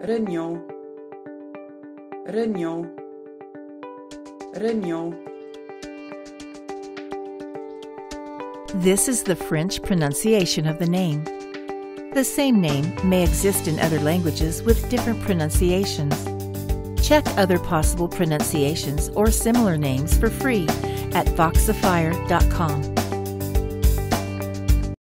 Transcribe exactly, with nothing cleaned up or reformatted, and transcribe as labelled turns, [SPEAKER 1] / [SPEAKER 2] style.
[SPEAKER 1] Regnault, Regnault, Regnault.
[SPEAKER 2] This is the French pronunciation of the name. The same name may exist in other languages with different pronunciations. Check other possible pronunciations or similar names for free at voxifier dot com.